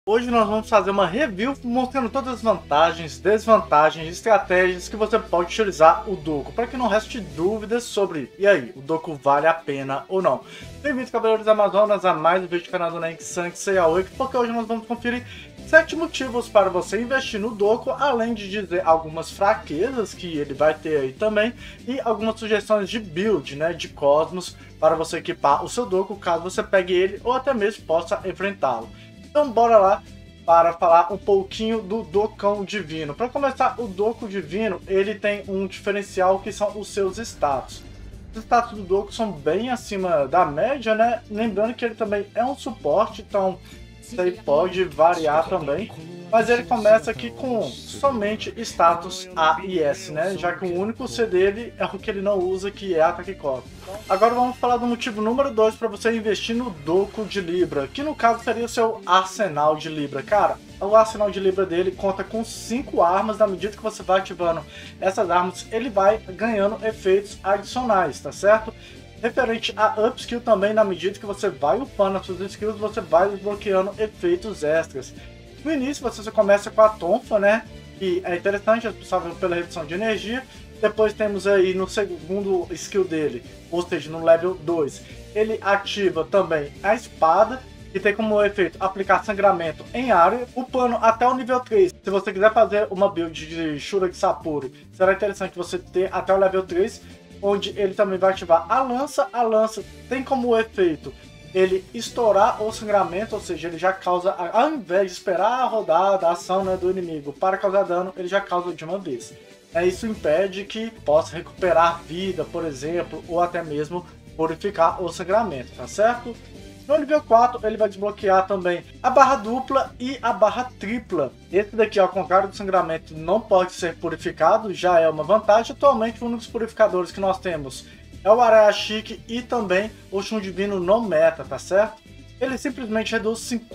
Hoje nós vamos fazer uma review mostrando todas as vantagens, desvantagens e estratégias que você pode utilizar o Doku, para que não reste dúvidas sobre, e aí, o Doku vale a pena ou não. Bem-vindos, Cavaleiros Amazonas, a mais um vídeo do canal do Nenk Sansei Aoi, porque hoje nós vamos conferir 7 motivos para você investir no Doku, além de dizer algumas fraquezas que ele vai ter aí também, e algumas sugestões de build, né, de Cosmos, para você equipar o seu Doku, caso você pegue ele ou até mesmo possa enfrentá-lo. Então bora lá para falar um pouquinho do Dokão Divino. Para começar, o Doku Divino, ele tem um diferencial que são os seus status. Os status do Doku são bem acima da média, né? Lembrando que ele também é um suporte, então isso aí pode variar também. Mas ele começa aqui com somente status A e S, né? Já que o único C dele é o que ele não usa, que é ataque cósmico. Agora vamos falar do motivo número 2 para você investir no Doku de Libra, que no caso seria o seu arsenal de Libra. Cara, o arsenal de Libra dele conta com 5 armas. Na medida que você vai ativando essas armas, ele vai ganhando efeitos adicionais, tá certo? Referente a upskill também, na medida que você vai upando as suas skills, você vai desbloqueando efeitos extras. No início você só começa com a tonfa, né? Que é interessante, é responsável pela redução de energia. Depois temos aí no segundo skill dele, ou seja, no level 2, ele ativa também a espada, que tem como efeito aplicar sangramento em área, upando até o nível 3. Se você quiser fazer uma build de Shura de Sapuri, será interessante você ter até o level 3, onde ele também vai ativar a lança. A lança tem como efeito ele estourar o sangramento, ou seja, ele já causa, ao invés de esperar a rodada, a ação, né, do inimigo para causar dano, ele já causa de uma vez. Isso impede que possa recuperar vida, por exemplo, ou até mesmo purificar o sangramento, tá certo? No nível 4, ele vai desbloquear também a barra dupla e a barra tripla. Esse daqui, ao contrário do sangramento, não pode ser purificado, já é uma vantagem. Atualmente, um dos purificadores que nós temos é o Arashiki e também o Shun Divino no meta, tá certo? Ele simplesmente reduz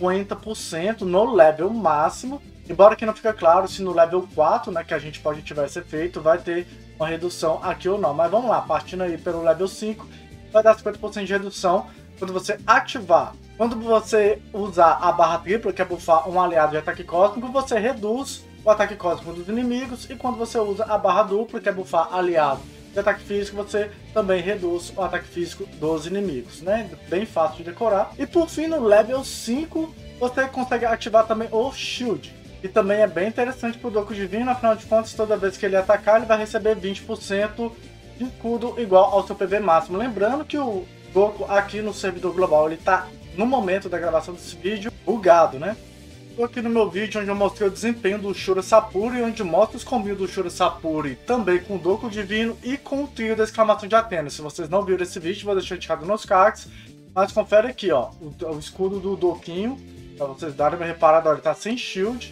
50% no level máximo, embora que não fica claro se no level 4, né, que a gente pode ativar esse efeito, vai ter uma redução aqui ou não. Mas vamos lá, partindo aí pelo level 5, vai dar 50% de redução quando você ativar. Quando você usar a barra tripla, que é buffar um aliado de ataque cósmico, você reduz o ataque cósmico dos inimigos, e quando você usa a barra dupla, que é buffar aliado de ataque físico, você também reduz o ataque físico dos inimigos, né? Bem fácil de decorar. E por fim, no level 5, você consegue ativar também o Shield, que também é bem interessante para o Doku Divino. Afinal de contas, toda vez que ele atacar, ele vai receber 20% de escudo igual ao seu PV máximo. Lembrando que o Doku aqui no servidor global, ele tá, no momento da gravação desse vídeo, bugado, né? Estou aqui no meu vídeo onde eu mostrei o desempenho do Shura Sapuri, onde mostro os combinhos do Shura Sapuri também com o Doku Divino e com o trio da exclamação de Athena. Se vocês não viram esse vídeo, vou deixar indicado nos cards, mas confere aqui, ó, o escudo do Doquinho, para vocês darem uma reparada, ó, ele tá sem shield.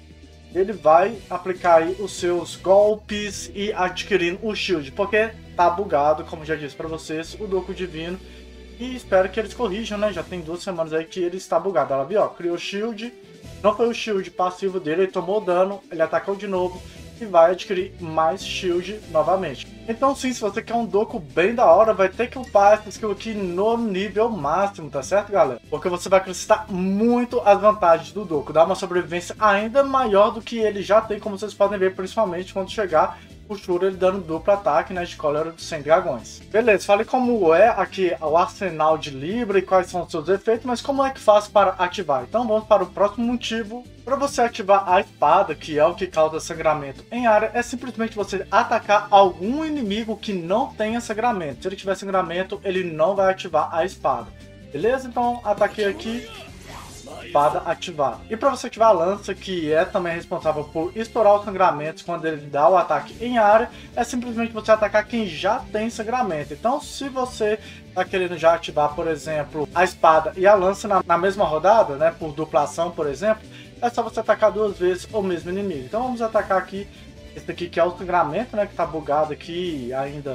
Ele vai aplicar aí os seus golpes e adquirindo o shield, porque tá bugado, como já disse para vocês, o Doku Divino. E espero que eles corrijam, né? Já tem 2 semanas aí que ele está bugado. Ela viu, ó, criou shield. Não foi o shield passivo dele, ele tomou dano, ele atacou de novo e vai adquirir mais shield novamente. Então sim, se você quer um Doku bem da hora, vai ter que upar essa skill aqui no nível máximo, tá certo, galera? Porque você vai acrescentar muito as vantagens do Doku, dá uma sobrevivência ainda maior do que ele já tem, como vocês podem ver, principalmente quando chegar o Shura ele dando duplo ataque, né, de Cólera dos 100 Dragões. Beleza, falei como é aqui o arsenal de Libra e quais são os seus efeitos, mas como é que faz para ativar? Então vamos para o próximo motivo. Para você ativar a espada, que é o que causa sangramento em área, é simplesmente você atacar algum inimigo que não tenha sangramento. Se ele tiver sangramento, ele não vai ativar a espada. Beleza? Então ataquei aqui, espada ativada. E para você ativar a lança, que é também responsável por estourar os sangramentos quando ele dá o ataque em área, é simplesmente você atacar quem já tem sangramento. Então se você está querendo já ativar, por exemplo, a espada e a lança na mesma rodada, né, por duplação, por exemplo, é só você atacar 2 vezes o mesmo inimigo. Então vamos atacar aqui esse aqui, que é o sangramento, né, que está bugado aqui ainda,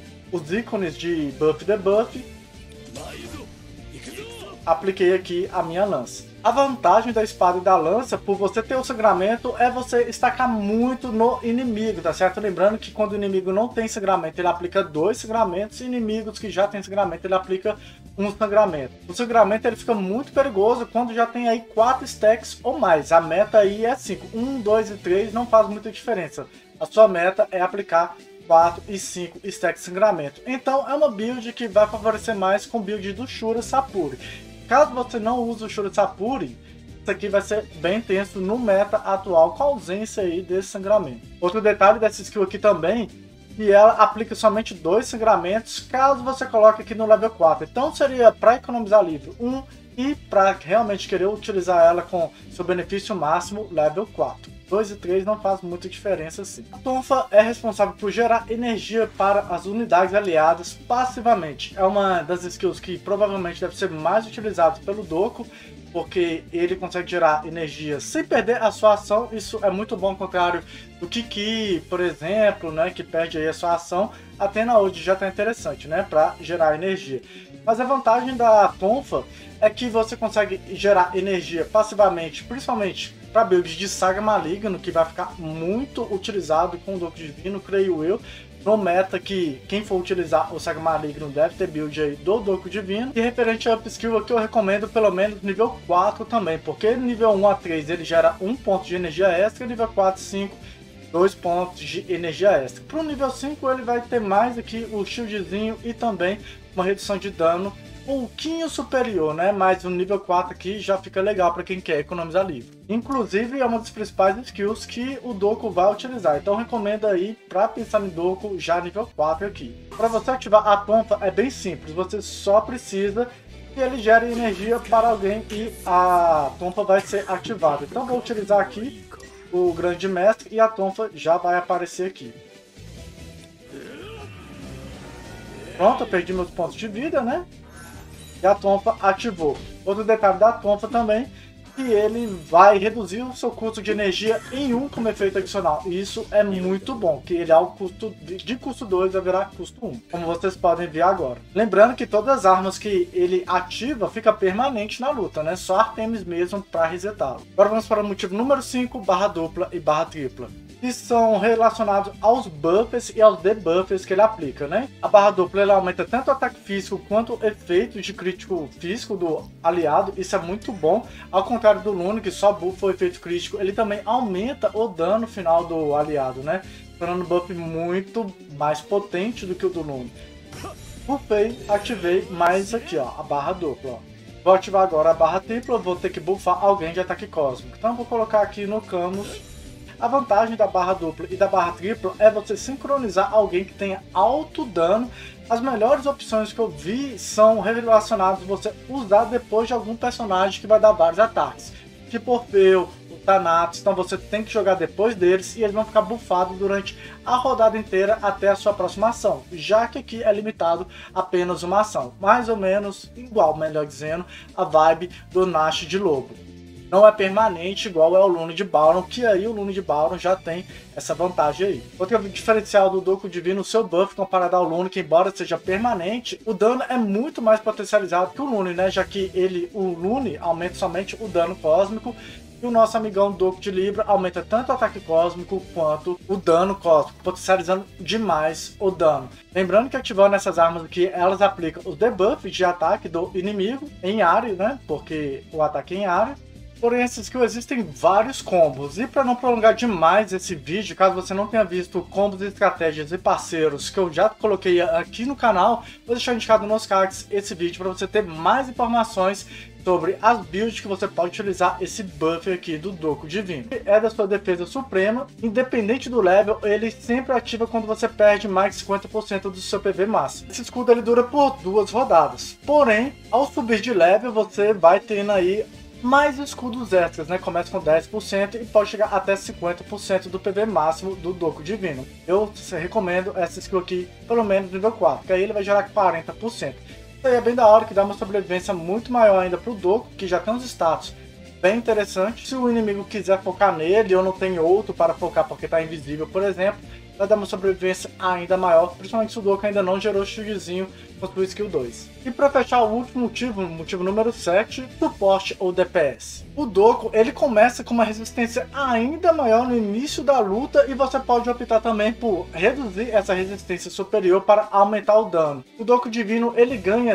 os ícones de buff e debuff. Apliquei aqui a minha lança. A vantagem da espada e da lança, por você ter o sangramento, é você estacar muito no inimigo, tá certo? Lembrando que quando o inimigo não tem sangramento, ele aplica 2 sangramentos, e inimigos que já tem sangramento, ele aplica um sangramento. O sangramento ele fica muito perigoso quando já tem aí 4 stacks ou mais. A meta aí é 5. 1, 2 e 3 não faz muita diferença. A sua meta é aplicar 4 e 5 stacks de sangramento. Então é uma build que vai favorecer mais com build do Shura Sapuri. Caso você não use o Shura Sapuri, isso aqui vai ser bem tenso no meta atual com a ausência aí desse sangramento. Outro detalhe dessa skill aqui também, e ela aplica somente 2 sangramentos caso você coloque aqui no level 4. Então seria para economizar livro 1 e para realmente querer utilizar ela com seu benefício máximo level 4. 2 e 3 não faz muita diferença assim. A Tonfa é responsável por gerar energia para as unidades aliadas passivamente. É uma das skills que provavelmente deve ser mais utilizada pelo Doku, porque ele consegue gerar energia sem perder a sua ação. Isso é muito bom, ao contrário do Kiki, por exemplo, né, que perde aí a sua ação. Até na Ode já está interessante, né, para gerar energia. Mas a vantagem da Tonfa é que você consegue gerar energia passivamente, principalmente para builds de Saga Maligno, que vai ficar muito utilizado com o Doku Divino, creio eu. No meta que quem for utilizar o Saga Maligno deve ter build aí do Doku Divino. E referente a Up Skill aqui eu recomendo pelo menos nível 4 também, porque nível 1 a 3 ele gera 1 ponto de energia extra, nível 4 e 5 2 pontos de energia extra. Para o nível 5 ele vai ter mais aqui o shieldzinho e também uma redução de dano um pouquinho superior, né? Mas o nível 4 aqui já fica legal para quem quer economizar livro. Inclusive é uma das principais skills que o Doku vai utilizar. Então recomendo aí para pensar no Doku já nível 4 aqui. Para você ativar a Tonfa é bem simples. Você só precisa que ele gere energia para alguém e a Tonfa vai ser ativada. Então vou utilizar aqui o Grande Mestre e a Tonfa já vai aparecer aqui. Pronto, eu perdi meus pontos de vida, né? E a Tonfa ativou. Outro detalhe da Tonfa também, que ele vai reduzir o seu custo de energia em 1 como efeito adicional. E isso é muito bom, que ele é o custo de custo 2 vai virar custo 1, como vocês podem ver agora. Lembrando que todas as armas que ele ativa fica permanente na luta, né? Só Artemis mesmo para resetá-lo. Agora vamos para o motivo número 5, barra dupla e barra tripla, que são relacionados aos buffs e aos debuffs que ele aplica, né? A barra dupla ela aumenta tanto o ataque físico quanto o efeito de crítico físico do aliado, isso é muito bom. Ao contrário do Lune, que só buffa o efeito crítico, ele também aumenta o dano final do aliado, né? Tornando o buff muito mais potente do que o do Lune. Buffei, ativei mais aqui, ó, a barra dupla, ó. Vou ativar agora a barra tripla, vou ter que buffar alguém de ataque cósmico. Então vou colocar aqui no Camus. A vantagem da barra dupla e da barra tripla é você sincronizar alguém que tenha alto dano. As melhores opções que eu vi são relacionadas a você usar depois de algum personagem que vai dar vários ataques. Tipo Orfeu, o Thanatos, então você tem que jogar depois deles e eles vão ficar buffados durante a rodada inteira até a sua próxima ação. Já que aqui é limitado apenas uma ação. Mais ou menos igual, melhor dizendo, a vibe do Nash de Lobo. Não é permanente igual é o Lune de Bauron, que aí o Lune de Bauron já tem essa vantagem aí. Outro diferencial do Doku Divino, o seu buff comparado ao Lune, que embora seja permanente, o dano é muito mais potencializado que o Lune, né? Já que o Lune aumenta somente o dano cósmico, e o nosso amigão Doku de Libra aumenta tanto o ataque cósmico quanto o dano cósmico, potencializando demais o dano. Lembrando que ativando essas armas aqui, elas aplicam os debuffs de ataque do inimigo em área, né? Porque o ataque é em área. Porém, essas skills existem vários combos, e para não prolongar demais esse vídeo, caso você não tenha visto combos, estratégias e parceiros que eu já coloquei aqui no canal, vou deixar indicado nos cards esse vídeo para você ter mais informações sobre as builds que você pode utilizar esse buff aqui do Doku Divino. É da sua defesa suprema, independente do level, ele sempre ativa quando você perde mais de 50% do seu PV máximo. Esse escudo ele dura por 2 rodadas, porém, ao subir de level, você vai tendo aí mais escudos extras, né? Começa com 10% e pode chegar até 50% do PV máximo do Doku Divino. Eu recomendo essa skill aqui, pelo menos nível 4, que aí ele vai gerar 40%. Isso aí é bem da hora, que dá uma sobrevivência muito maior ainda pro Doku, que já tem uns status bem interessantes. Se o inimigo quiser focar nele ou não tem outro para focar porque está invisível, por exemplo, vai dar uma sobrevivência ainda maior, principalmente se o Doku ainda não gerou shieldzinho com sua skill 2. E para fechar o último motivo número 7, suporte ou DPS. O Doku, ele começa com uma resistência ainda maior no início da luta e você pode optar também por reduzir essa resistência superior para aumentar o dano. O Doku Divino, ele ganha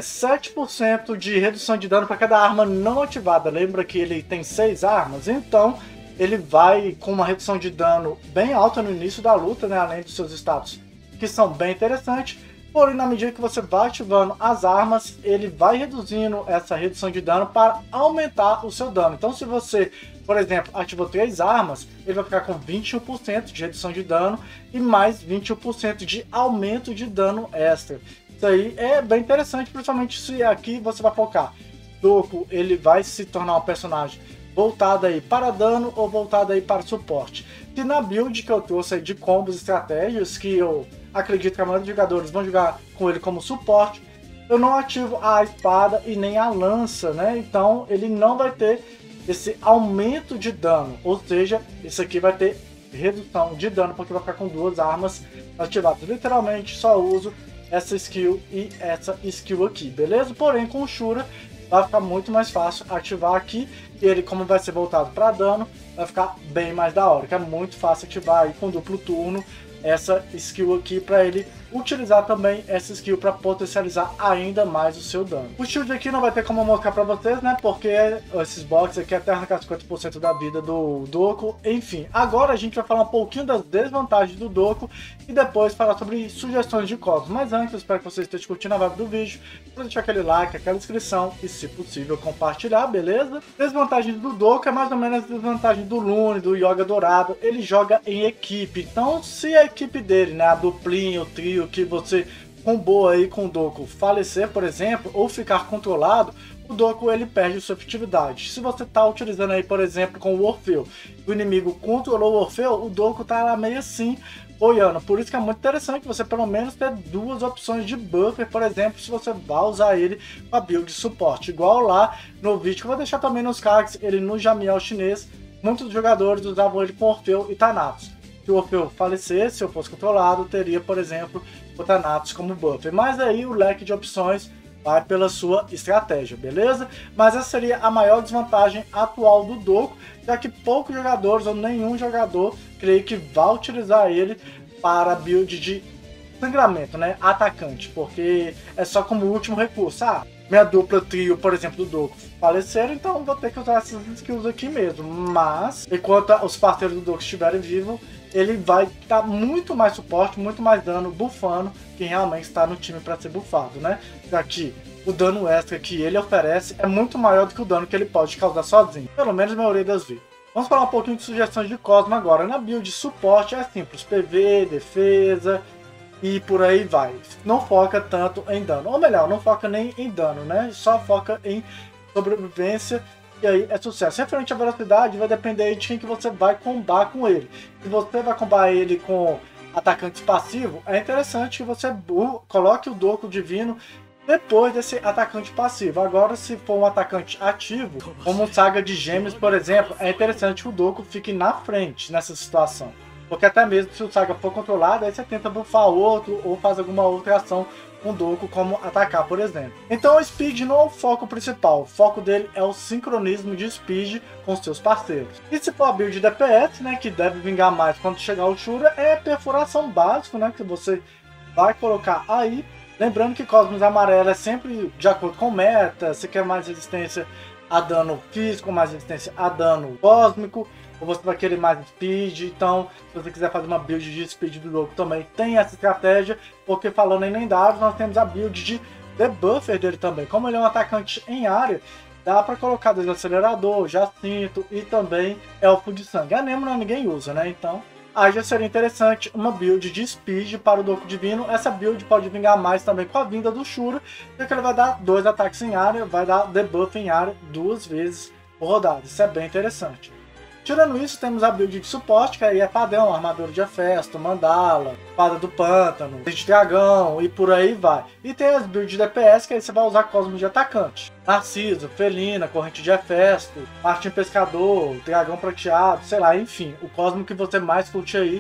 7% de redução de dano para cada arma não ativada. Lembra que ele tem 6 armas? Então ele vai com uma redução de dano bem alta no início da luta, né? Além dos seus status, que são bem interessantes. Porém, na medida que você vai ativando as armas, ele vai reduzindo essa redução de dano para aumentar o seu dano. Então, se você, por exemplo, ativou 3 armas, ele vai ficar com 21% de redução de dano e mais 21% de aumento de dano extra. Isso aí é bem interessante, principalmente se aqui você vai focar. Doku, ele vai se tornar um personagem voltado aí para dano ou voltado aí para suporte. E na build que eu trouxe aí de combos e estratégias, que eu acredito que a maioria dos jogadores vão jogar com ele como suporte, eu não ativo a espada e nem a lança, né? Então ele não vai ter esse aumento de dano, ou seja, isso aqui vai ter redução de dano, porque vai ficar com 2 armas ativadas. Literalmente só uso essa skill e essa skill aqui, beleza? Porém, com o Shura vai ficar muito mais fácil ativar aqui, e ele, como vai ser voltado para dano, vai ficar bem mais da hora, que é muito fácil ativar aí com duplo turno essa skill aqui para ele utilizar também essa skill para potencializar ainda mais o seu dano. O shield aqui não vai ter como mostrar para vocês, né? Porque esses boxes aqui até arrancar 50% da vida do Doku. Enfim, agora a gente vai falar um pouquinho das desvantagens do Doku e depois falar sobre sugestões de cosmos. Mas antes, eu espero que vocês estejam curtindo a vibe do vídeo, para deixar aquele like, aquela inscrição e, se possível, compartilhar, beleza? Desvantagens do Doku é mais ou menos a desvantagem do Lune, do Yoga Dourado. Ele joga em equipe, então se a equipe dele, né, a duplinha, o trio, que você combou aí com o Doku falecer, por exemplo, ou ficar controlado, o Doku ele perde sua efetividade. Se você tá utilizando aí, por exemplo, com o Orfeu, o inimigo controlou o Orfeu, o Doku tá lá meio assim, boiando. Por isso que é muito interessante você pelo menos ter 2 opções de buffer, por exemplo, se você vai usar ele com a build de suporte. Igual lá no vídeo que eu vou deixar também nos cards, ele no Jamiel chinês, muitos jogadores usavam ele com Orfeu e Thanatos. Se o Orfeu falecesse, se eu fosse controlado, teria, por exemplo, o Thanatos como buffer. Mas aí o leque de opções vai pela sua estratégia, beleza? Mas essa seria a maior desvantagem atual do Doku, já que poucos jogadores ou nenhum jogador, creio que vai utilizar ele para build de sangramento, né? Atacante, porque é só como último recurso. Ah, minha dupla trio, por exemplo, do Doku faleceram, então vou ter que usar essas skills aqui mesmo. Mas, enquanto os parceiros do Doku estiverem vivos, ele vai dar muito mais suporte, muito mais dano, buffando quem realmente está no time para ser buffado, né? Já que o dano extra que ele oferece é muito maior do que o dano que ele pode causar sozinho, pelo menos na maioria das vezes. Vamos falar um pouquinho de sugestões de Cosmo agora. Na build de suporte é simples, PV, defesa e por aí vai. Não foca tanto em dano, ou melhor, não foca nem em dano, né? Só foca em sobrevivência. E aí é sucesso. Referente à velocidade, vai depender de quem que você vai combar com ele. Se você vai combar ele com atacantes passivos, é interessante que você coloque o Doku Divino depois desse atacante passivo. Agora, se for um atacante ativo, como um Saga de Gêmeos, por exemplo, é interessante que o Doku fique na frente nessa situação. Porque até mesmo se o Saga for controlado, aí você tenta buffar outro ou faz alguma outra ação com o Doku, como atacar, por exemplo. Então o Speed não é o foco principal, o foco dele é o sincronismo de Speed com seus parceiros. E se for a build de DPS, né, que deve vingar mais quando chegar o Shura, é a perfuração básico, né, que você vai colocar aí. Lembrando que Cosmos Amarelo é sempre de acordo com meta, você quer mais resistência a dano físico, mais resistência a dano cósmico, ou você vai querer mais speed. Então, se você quiser fazer uma build de speed do jogo, também tem essa estratégia, porque falando em lendários, nós temos a build de debuffer dele também. Como ele é um atacante em área, dá para colocar desacelerador, jacinto e também elfo de sangue. A Nemo ninguém usa, né? Então, aí já seria interessante uma build de speed para o Doku Divino. Essa build pode vingar mais também com a vinda do Shura, porque ele vai dar 2 ataques em área, vai dar debuff em área 2 vezes por rodada. Isso é bem interessante. Tirando isso, temos a build de suporte, que aí é padrão, armadura de Hefesto, Mandala, espada do pântano, de dragão e por aí vai. E tem as builds de DPS, que aí você vai usar Cosmos de atacante. Narciso, Felina, corrente de Hefesto, Martim Pescador, dragão prateado, sei lá, enfim. O Cosmo que você mais curte aí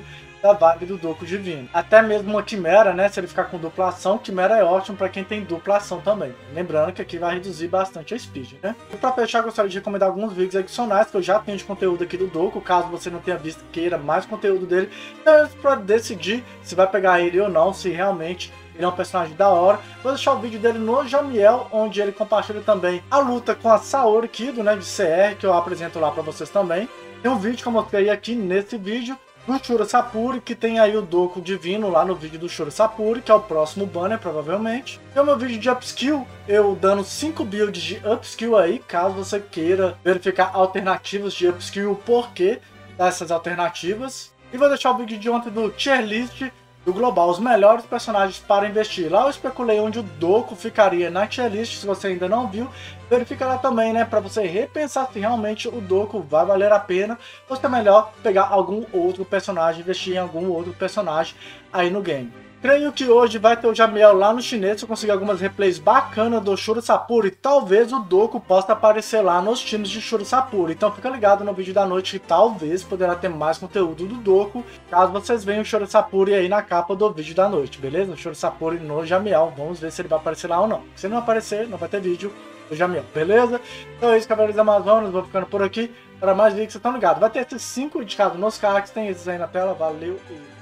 da vibe do Doku Divino. Até mesmo uma Quimera, né? Se ele ficar com dupla ação, Quimera é ótimo para quem tem dupla ação também. Lembrando que aqui vai reduzir bastante a speed, né? E para fechar, gostaria de recomendar alguns vídeos adicionais que eu já tenho de conteúdo aqui do Doku, caso você não tenha visto, queira mais conteúdo dele, então para decidir se vai pegar ele ou não, se realmente ele é um personagem da hora. Vou deixar o vídeo dele no Jamiel, onde ele compartilha também a luta com a Saori Kido, né, de CR, que eu apresento lá para vocês também. Tem um vídeo que eu mostrei aqui nesse vídeo do Shura Sapuri, que tem aí o Doku Divino lá no vídeo do Shura Sapuri, que é o próximo banner, provavelmente. Tem o meu vídeo de upskill, eu dando 5 builds de upskill aí, caso você queira verificar alternativas de upskill e o porquê dessas alternativas. E vou deixar o vídeo de ontem do tier list do Global, os melhores personagens para investir. Lá eu especulei onde o Doku ficaria na tier list, se você ainda não viu, verifica lá também, né, para você repensar se realmente o Doku vai valer a pena, ou se é melhor pegar algum outro personagem, investir em algum outro personagem aí no game. Creio que hoje vai ter o Jamiel lá no chinês, se eu conseguir algumas replays bacanas do Shura Sapuri, talvez o Doku possa aparecer lá nos times de Shura Sapuri. Então fica ligado no vídeo da noite que talvez poderá ter mais conteúdo do Doku, caso vocês venham o Shura Sapuri aí na capa do vídeo da noite, beleza? O Shura Sapuri no Jamiel, vamos ver se ele vai aparecer lá ou não. Se não aparecer, não vai ter vídeo do Jamiel, beleza? Então é isso, Cavaleiros Amazonas, vou ficando por aqui. Para mais vídeos, vocês estão ligados. Vai ter esses 5 indicados nos cards, tem esses aí na tela, valeu!